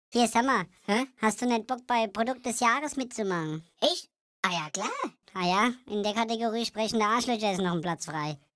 Hier, sag mal, Hä? hast du nicht Bock bei Produkt des Jahres mitzumachen? Ich? Ah ja, klar. Ah ja, in der Kategorie sprechende Arschlöcher ist noch ein Platz frei.